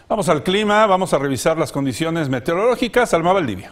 Vamos al clima, vamos a revisar las condiciones meteorológicas. Alma Valdivia.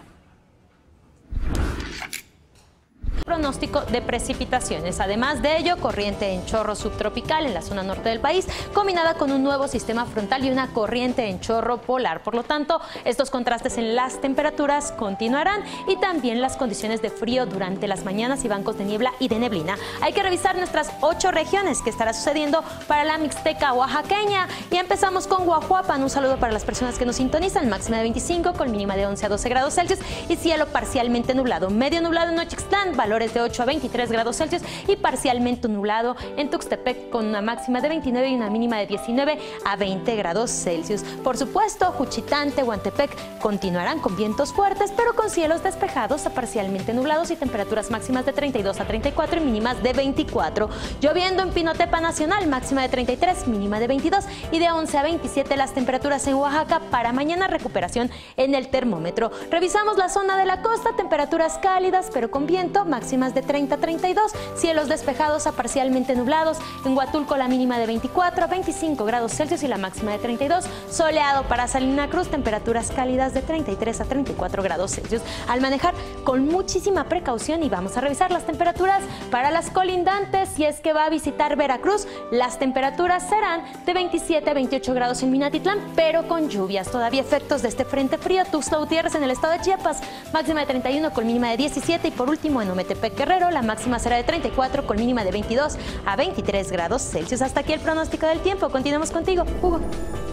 Pronóstico de precipitaciones. Además de ello, corriente en chorro subtropical en la zona norte del país, combinada con un nuevo sistema frontal y una corriente en chorro polar. Por lo tanto, estos contrastes en las temperaturas continuarán y también las condiciones de frío durante las mañanas y bancos de niebla y de neblina. Hay que revisar nuestras 8 regiones que estará sucediendo para la Mixteca oaxaqueña. Y empezamos con Guajuapan. Un saludo para las personas que nos sintonizan. Máxima de 25 con mínima de 11 a 12 grados Celsius y cielo parcialmente nublado. Medio nublado en Nochixtlán, valores de 8 a 23 grados Celsius y parcialmente nublado en Tuxtepec con una máxima de 29 y una mínima de 19 a 20 grados Celsius. Por supuesto, Juchitán, Tehuantepec continuarán con vientos fuertes, pero con cielos despejados a parcialmente nublados y temperaturas máximas de 32 a 34 y mínimas de 24. Lloviendo en Pinotepa Nacional, máxima de 33, mínima de 22 y de 11 a 27 las temperaturas en Oaxaca. Para mañana, recuperación en el termómetro. Revisamos la zona de la costa, temperaturas cálidas pero con viento, máximas de 30 a 32, cielos despejados a parcialmente nublados. En Huatulco la mínima de 24 a 25 grados Celsius y la máxima de 32. Soleado para Salina Cruz, temperaturas cálidas de 33 a 34 grados Celsius. Al manejar con muchísima precaución y vamos a revisar las temperaturas para las colindantes. Si es que va a visitar Veracruz, las temperaturas serán de 27 a 28 grados en Minatitlán, pero con lluvias. Todavía efectos de este frente frío. Tuxtla Gutiérrez en el estado de Chiapas, máxima de 31 con mínima de 17 y por último en Ometepec Guerrero, la máxima será de 34 con mínima de 22 a 23 grados Celsius. Hasta aquí el pronóstico del tiempo. Continuamos contigo, Hugo.